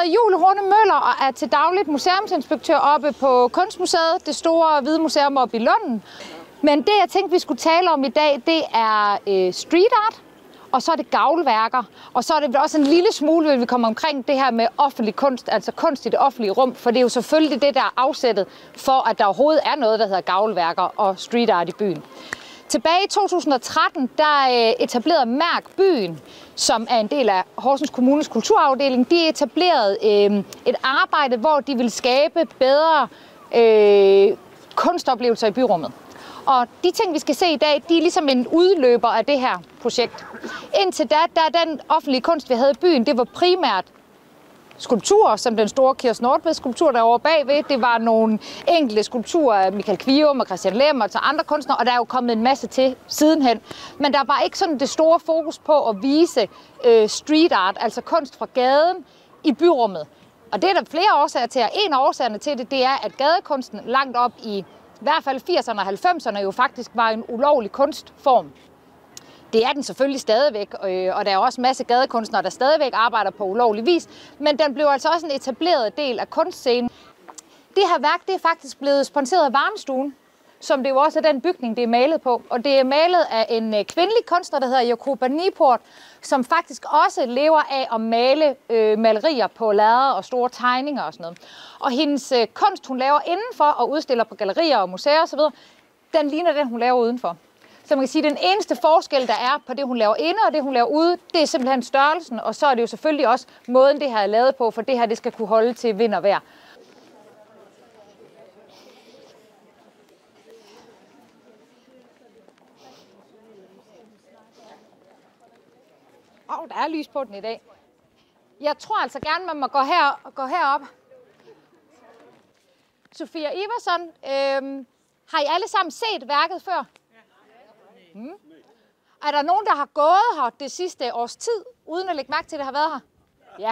Julie Horne Møller og er til dagligt museumsinspektør oppe på Kunstmuseet, det store hvide museum oppe i Lunden. Men det, jeg tænkte, vi skulle tale om i dag, det er street art, og så er det gavlværker, og så er det også en lille smule, vil vi komme omkring det her med offentlig kunst, altså kunst i det offentlige rum, for det er jo selvfølgelig det, der er afsættet for, at der overhovedet er noget, der hedder gavlværker og street art i byen. Tilbage i 2013, der etablerede Mærk Byen, som er en del af Horsens Kommunes kulturafdeling. De etablerede et arbejde, hvor de ville skabe bedre kunstoplevelser i byrummet. Og de ting, vi skal se i dag, de er ligesom en udløber af det her projekt. Indtil da den offentlige kunst, vi havde i byen, det var primært skulpturer, som den store Kirsten Nordved-skulptur derovre bagved. Det var nogle enkelte skulpturer af Michael Kvium og Christian Lem og andre kunstnere, og der er jo kommet en masse til sidenhen. Men der var ikke sådan det store fokus på at vise street art, altså kunst fra gaden, i byrummet. Og det er der flere årsager til, og en af årsagerne til det, det er, at gadekunsten langt op i hvert fald 80'erne og 90'erne jo faktisk var en ulovlig kunstform. Det er den selvfølgelig stadigvæk, og der er også en masse gadekunstnere, der stadigvæk arbejder på ulovlig vis, men den blev altså også en etableret del af kunstscenen. Det her værk, det er faktisk blevet sponsoreret af Varmestuen, som det jo også er den bygning, det er malet på. Og det er malet af en kvindelig kunstner, der hedder Jacoba Niport, som faktisk også lever af at male malerier på lærreder og store tegninger og sådan noget. Og hendes kunst, hun laver indenfor og udstiller på gallerier og museer osv., den ligner den, hun laver udenfor. Så man kan sige, at den eneste forskel, der er på det, hun laver inde og det, hun laver ude, det er simpelthen størrelsen, og så er det jo selvfølgelig også måden, det her er lavet på, for det her, det skal kunne holde til vind og vejr. Der er lys på den i dag. Jeg tror altså gerne, man må gå herop. Sofia Iversen, har I alle sammen set værket før? Er der nogen, der har gået her det sidste års tid, uden at lægge mærke til, at det har været her? Ja.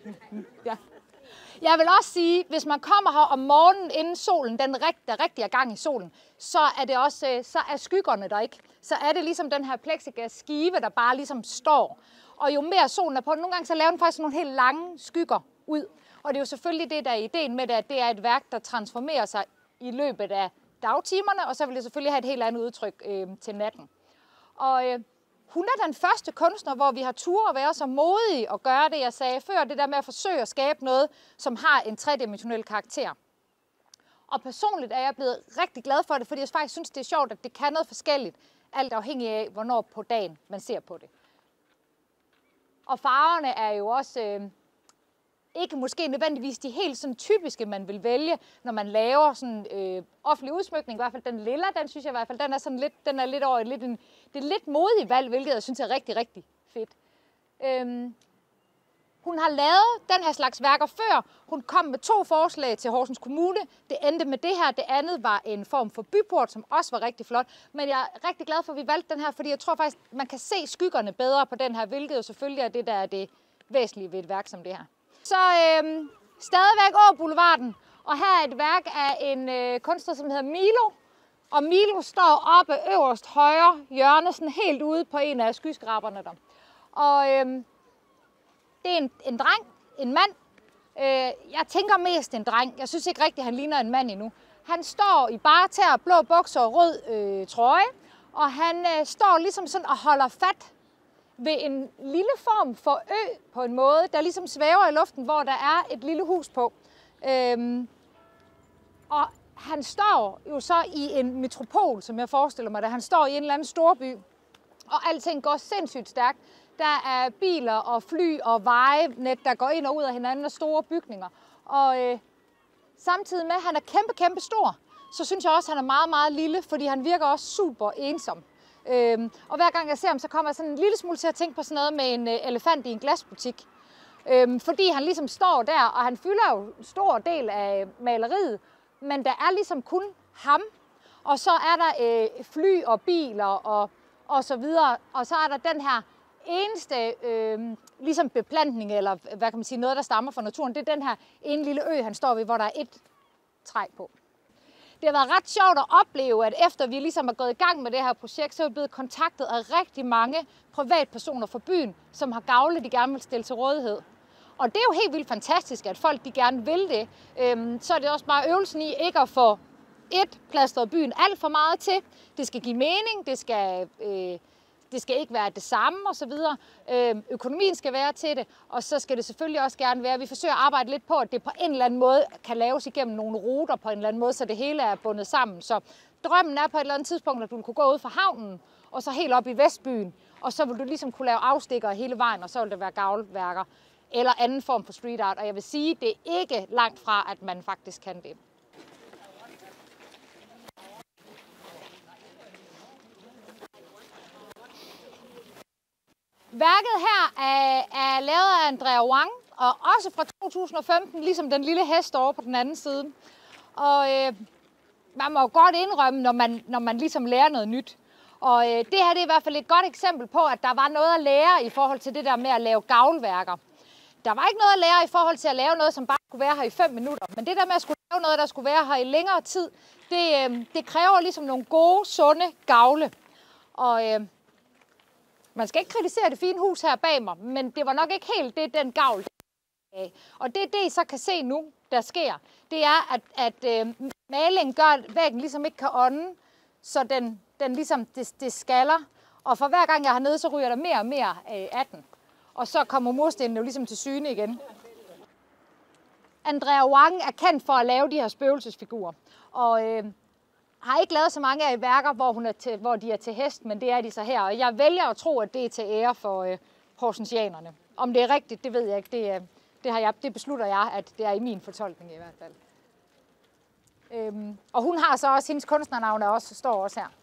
Jeg vil også sige, hvis man kommer her om morgenen, inden solen, der rigtig er gang i solen, så er det også, så er skyggerne der ikke. Så er det ligesom den her plexiglas skive, der bare ligesom står. Og jo mere solen er på, nogle gange så laver den faktisk nogle helt lange skygger ud. Og det er jo selvfølgelig det, der er ideen med det, at det er et værk, der transformerer sig i løbet af dagtimerne, og så vil det selvfølgelig have et helt andet udtryk til natten. Og hun er den første kunstner, hvor vi har tur at være så modige og gøre det, jeg sagde før, det der med at forsøge at skabe noget, som har en tredimensionel karakter. Og personligt er jeg blevet rigtig glad for det, fordi jeg faktisk synes, det er sjovt, at det kan noget forskelligt, alt afhængig af, hvornår på dagen man ser på det. Og farverne er jo også ikke måske nødvendigvis de helt sådan typiske, man vil vælge, når man laver sådan offentlig udsmykning. I hvert fald den lilla, den synes jeg i hvert fald, den er lidt over det er lidt modigt valg, hvilket jeg synes er rigtig, rigtig fedt. Hun har lavet den her slags værker før. Hun kom med 2 forslag til Horsens Kommune. Det endte med det her. Det andet var en form for byport, som også var rigtig flot. Men jeg er rigtig glad for, at vi valgte den her, fordi jeg tror faktisk, man kan se skyggerne bedre på den her, hvilket jo selvfølgelig er det, der er det væsentlige ved et værk som det her. Så stadigvæk over Boulevarden, og her er et værk af en kunstner, som hedder Milo. Og Milo står oppe øverst højre hjørne, sådan helt ude på en af skyskraberne der. Og det er en dreng, en mand. Jeg tænker mest en dreng. Jeg synes ikke rigtigt, han ligner en mand endnu. Han står i bare tæer, blå bukser og rød trøje, og han står ligesom sådan og holder fat ved en lille form for ø på en måde, der ligesom svæver i luften, hvor der er et lille hus på. Og han står jo så i en metropol, som jeg forestiller mig, da han står i en eller anden storby, og alting går sindssygt stærkt. Der er biler og fly og vejenet, der går ind og ud af hinanden, og store bygninger. Og samtidig med, at han er kæmpe stor, så synes jeg også, at han er meget, meget lille, fordi han virker også super ensom. Og hver gang jeg ser ham, så kommer jeg sådan en lille smule til at tænke på sådan noget med en elefant i en glasbutik. Fordi han ligesom står der, og han fylder jo en stor del af maleriet, men der er ligesom kun ham. Og så er der fly og biler og så videre, og så er der den her eneste ligesom beplantning, eller hvad kan man sige, noget, der stammer fra naturen, det er den her ene lille ø, han står ved, hvor der er et træ på. Det har været ret sjovt at opleve, at efter vi ligesom er gået i gang med det her projekt, så er vi blevet kontaktet af rigtig mange privatpersoner fra byen, som har gavle, de gerne vil stille til rådighed. Og det er jo helt vildt fantastisk, at folk de gerne vil det. Så er det også bare øvelsen i ikke at få plastret byen alt for meget til. Det skal give mening, det skal ikke være det samme osv. Økonomien skal være til det, og så skal det selvfølgelig også gerne være, at vi forsøger at arbejde lidt på, at det på en eller anden måde kan laves igennem nogle ruter på en eller anden måde, så det hele er bundet sammen. Så drømmen er på et eller andet tidspunkt, at du kunne gå ud fra havnen, og så helt op i Vestbyen, og så vil du ligesom kunne lave afstikker hele vejen, og så vil det være gavlværker eller anden form for street art. Og jeg vil sige, det er ikke langt fra, at man faktisk kan det. Værket her er lavet af Andrea Wang, og også fra 2015, ligesom den lille hest over på den anden side. Og man må jo godt indrømme, når man ligesom lærer noget nyt. Og det her det er i hvert fald et godt eksempel på, at der var noget at lære i forhold til det der med at lave gavlværker. Der var ikke noget at lære i forhold til at lave noget, som bare skulle være her i 5 minutter. Men det der med at skulle lave noget, der skulle være her i længere tid, det kræver ligesom nogle gode, sunde gavle. Og man skal ikke kritisere det fine hus her bag mig, men det var nok ikke helt det, den gavl. Og det I så kan se nu, der sker, det er, at malingen gør, at væggen ligesom ikke kan ånde, så den ligesom, det skaller. Og for hver gang jeg er hernede, så ryger der mere og mere af den. Og så kommer murstenen jo ligesom til syne igen. Andrea Wang er kendt for at lave de her spøgelsesfigurer. Og har ikke lavet så mange af værker, hvor de er til hest, men det er de så her. Og jeg vælger at tro, at det er til ære for horsensianerne. Om det er rigtigt, det ved jeg ikke. Det beslutter jeg, at det er i min fortolkning i hvert fald. Og hun har så også, hendes kunstnernavn står også her.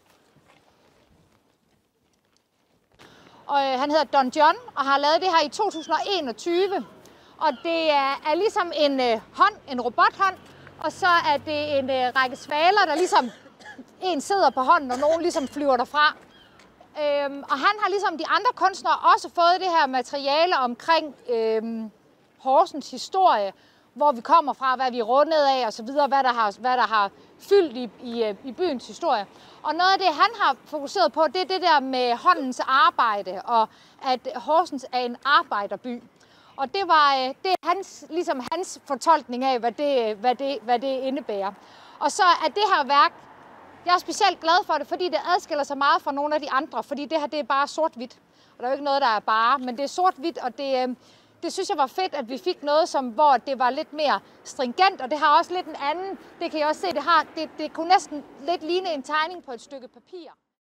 Og han hedder Don John, og har lavet det her i 2021. Og det er ligesom en robothånd, og så er det en række svaler, der ligesom en sidder på hånden, og nogen ligesom flyver derfra. Og han har ligesom de andre kunstnere også fået det her materiale omkring Horsens historie, hvor vi kommer fra, hvad vi er rundet af osv., hvad der har fyldt i byens historie. Og noget af det, han har fokuseret på, det er det der med håndens arbejde, og at Horsens er en arbejderby. Og det er hans fortolkning af, hvad det indebærer. Og så er det her værk, jeg er specielt glad for det, fordi det adskiller sig meget fra nogle af de andre, fordi det her det er bare sort-hvidt. Og der er jo ikke noget, der er bare, men det er sort-hvidt, og det synes jeg var fedt, at vi fik noget, hvor det var lidt mere stringent, og det har også lidt en anden, det kan jeg også se, det kunne næsten lidt ligne en tegning på et stykke papir.